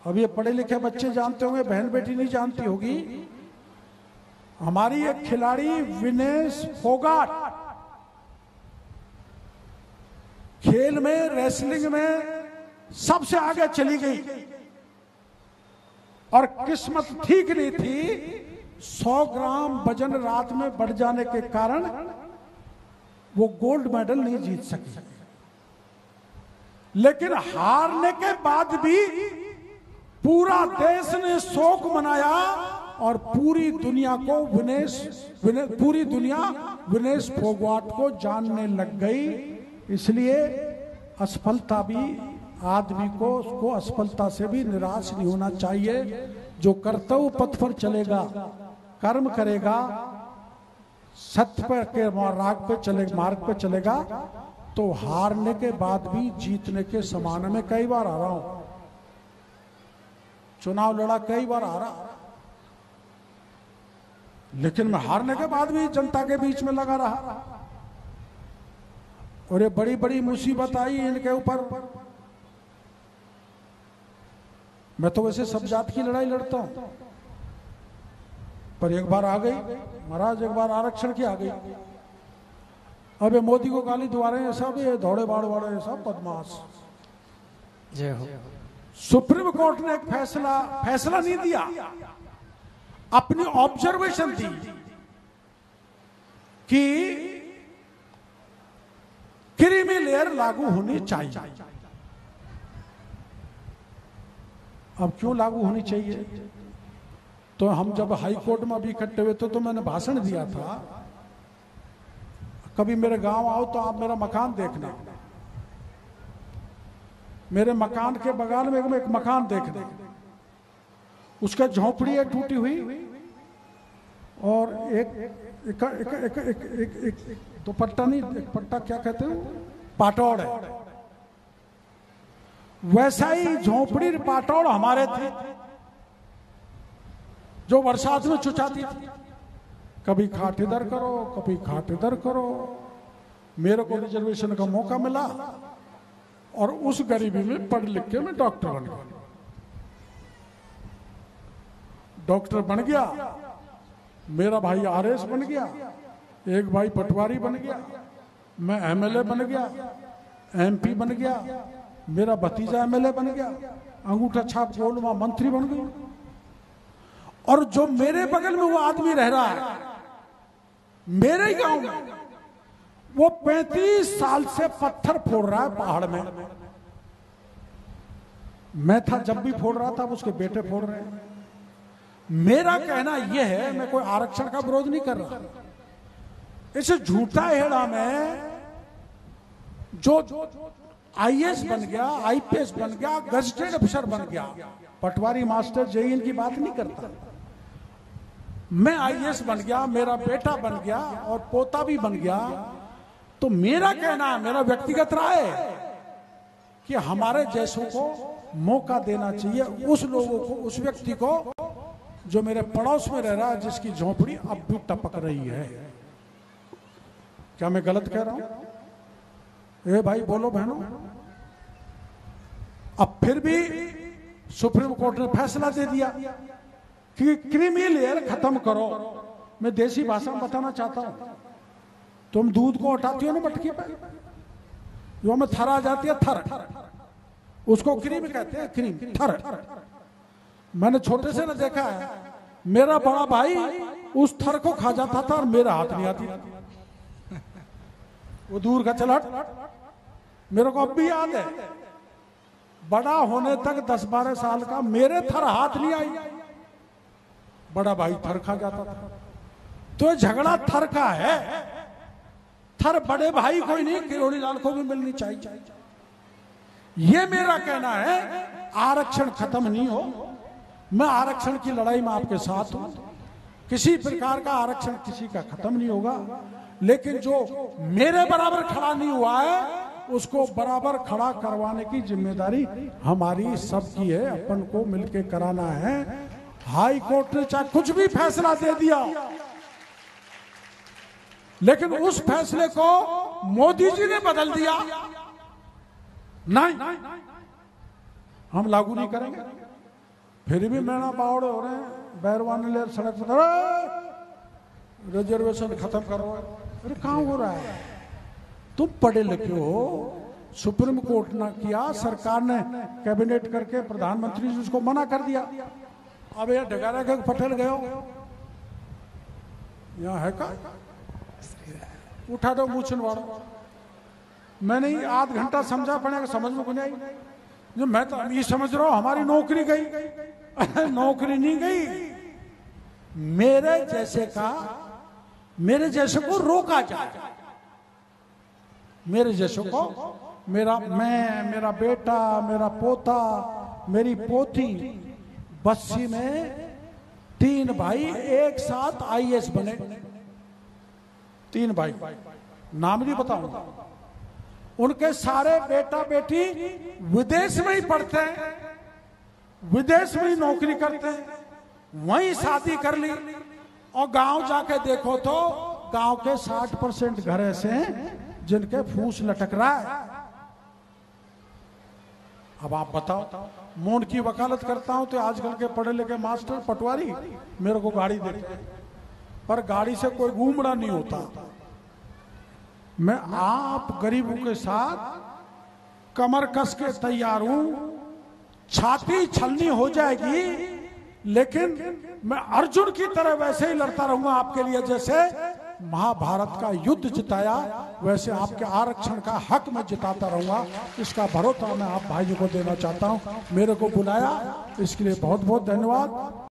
अब ये पढ़े लिखे बच्चे जानते होंगे, बहन बेटी नहीं जानती होगी। हमारी एक खिलाड़ी विनेश फोगाट खेल में, रेसलिंग में सबसे आगे चली गई और किस्मत ठीक नहीं थी। 100 ग्राम वजन रात में बढ़ जाने के कारण वो गोल्ड मेडल नहीं जीत सकी। लेकिन हारने के बाद भी पूरा देश ने शोक मनाया और पूरी दुनिया विनेश फोगाट को जानने लग गई। इसलिए असफलता भी आदमी को, उसको असफलता से भी निराश नहीं होना चाहिए। जो कर्तव्य पथ पर चलेगा, कर्म करेगा, सत्य पर के मार्ग पे चलेगा, तो हारने के बाद भी जीतने के समान। में कई बार आ रहा हूं, चुनाव लड़ा, कई बार आ रहा, लेकिन मैं हारने के बाद भी जनता के बीच में लगा रहा। और ये बड़ी बड़ी मुसीबत आई इनके ऊपर। मैं तो वैसे सब जात की लड़ाई लड़ता हूं, पर एक बार आ गई महाराज, एक बार आरक्षण की आ गई। अब ये मोदी को गाली दुआरे हैं सब, ये दौड़े बाड़ वाड़े सब बदमाश। जय हो। सुप्रीम कोर्ट ने एक फैसला नहीं दिया, अपनी ऑब्जर्वेशन दी कि क्रीमी लेयर लागू होनी चाहिए। अब क्यों लागू होनी चाहिए? तो हम जब हाई कोर्ट में अभी इकट्ठे हुए थे तो मैंने भाषण दिया था, कभी मेरे गांव आओ तो आप मेरा मकान देखना, मेरे मकान के बगल में एक मकान देखना, उसका झोपड़ी है टूटी हुई और एक दुपट्टा नहीं, एक पट्टा क्या कहते हो, पाटौड़ है। वैसा ही झोपड़ी पाटौड़ हमारे थे जो बरसात में चुचाती थी। कभी खाट इधर करो, कभी खाट इधर करो। मेरे को रिजर्वेशन का मौका मिला और उस गरीबी में पढ़ लिख के मैं डॉक्टर बन गया। डॉक्टर बन गया, मेरा भाई आरएस बन गया, एक भाई पटवारी बन गया, मैं एमएलए बन गया, एमपी बन गया, मेरा भतीजा एमएलए बन गया, अंगूठा छाप गोलमा मंत्री बन गया। और जो मेरे बगल में वो आदमी रह रहा है मेरे ही गांव में, वो 35 साल से पत्थर फोड़ रहा है पहाड़ में। मैं था जब भी फोड़ रहा था, उसके बेटे फोड़ रहे हैं। मेरा कहना यह है, मैं कोई आरक्षण का विरोध नहीं कर रहा, इसे झूठा हेड़ा में जो आईएएस बन गया, आईपीएस बन गया, गजेटेड अफसर बन गया, पटवारी मास्टर जेई इनकी बात नहीं करता। मैं आईएएस बन गया, मेरा बेटा बन गया और पोता भी बन गया, तो मेरा कहना, मेरा व्यक्तिगत राय है कि हमारे जैसों को मौका देना चाहिए, उस लोगों को, उस व्यक्ति को जो मेरे पड़ोस में रह रहा है, जिसकी झोपड़ी अब भी टपक रही है। क्या मैं गलत कह रहा हूं? ए भाई बोलो बहनों। अब फिर भी सुप्रीम कोर्ट ने फैसला दे दिया कि क्रीमी लेयर खत्म करो। मैं देसी भाषा में बताना चाहता हूं, तुम दूध को उठाती हो ना मटकी पे, जो में थर आ जाती है, थर, उसको क्रीम कहते हैं, क्रीम थर। मैंने छोटे से ना देखा है, मेरा बड़ा भाई उस थर को खा जाता था और मेरा हाथ नहीं आती, वो दूर का चला। मेरे को अब भी याद है, बड़ा होने तक 10-12 साल का, मेरे थर हाथ नहीं आई, बड़ा भाई थर खा जाता था। तो झगड़ा थर का है, थर बड़े भाई कोई नहीं, किरोड़ी लाल को भी मिलनी चाहिए। ये मेरा कहना है, आरक्षण खत्म नहीं हो। मैं आरक्षण की लड़ाई में आपके साथ हूं, किसी प्रकार का आरक्षण किसी का खत्म नहीं होगा, लेकिन जो मेरे बराबर खड़ा नहीं हुआ है उसको बराबर खड़ा करवाने की जिम्मेदारी हमारी सबकी है, अपन को मिलके कराना है। हाई कोर्ट ने चाहे कुछ भी फैसला दे दिया, लेकिन उस फैसले को मोदी जी ने बदल दिया, नहीं हम लागू नहीं करेंगे। फिर भी मैना बावड़े हो रहे हैं, बैरवानी लेर सड़क पर रिजर्वेशन खत्म करो। अरे कहाँ हो रहा है? तुम पढ़े लिखे हो, सुप्रीम कोर्ट ने किया, सरकार ने कैबिनेट करके प्रधानमंत्री जी उसको मना कर दिया। अब यह डगारा के पटेल गए हो, यहाँ है का उठा दो मूछन वाला। मैंने ही आध घंटा समझा, पड़ेगा समझ में नहीं आई। जो मैं तो ये समझ रहा हूं हमारी नौकरी गई। नौकरी नहीं गई, मेरे जैसे को रोका जाए। मेरे जैसे को, मेरा बेटा, मेरा पोता, मेरी पोती, बस्सी में 3 भाई एक साथ आईएएस बने। 3 भाई, नाम नहीं बताऊंगा। उनके सारे बेटा बेटी विदेश में ही पढ़ते हैं, विदेश में ही नौकरी करते हैं, वहीं शादी कर ली। और गांव जाके देखो तो गांव के 60% घर ऐसे हैं जिनके फूस लटक रहा है। अब आप बताओ, मूड की वकालत करता हूं तो आजकल के पढ़े लिखे मास्टर पटवारी मेरे को गाड़ी देते हैं, पर गाड़ी से कोई घूमना नहीं होता। मैं आप गरीबों के साथ कमर कस के तैयार हूं, छाती छलनी हो जाएगी, लेकिन मैं अर्जुन की तरह वैसे ही लड़ता रहूंगा आपके लिए। जैसे महाभारत का युद्ध जिताया, वैसे आपके आरक्षण का हक मैं जिताता रहूंगा। इसका भरोसा मैं आप भाइयों को देना चाहता हूं। मेरे को बुलाया, इसके लिए बहुत बहुत धन्यवाद।